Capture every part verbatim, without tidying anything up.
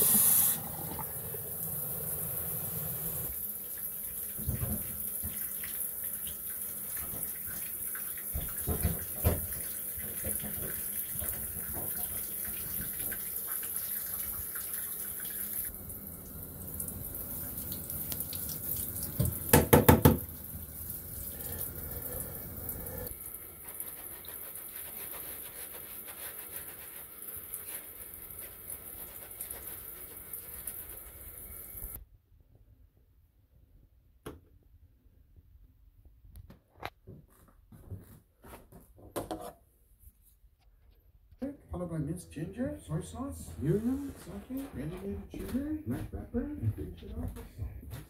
Followed by minced ginger, soy sauce, mirin, sake, granulated sugar, black pepper, and finish it off with salt.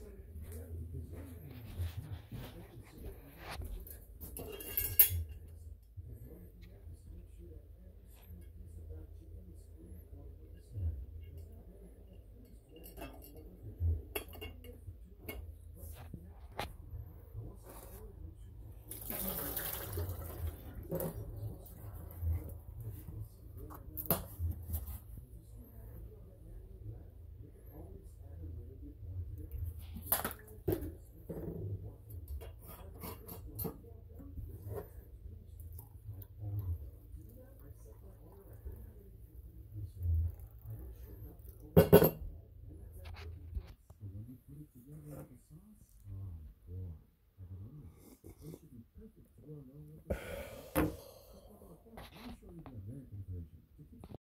Thank you.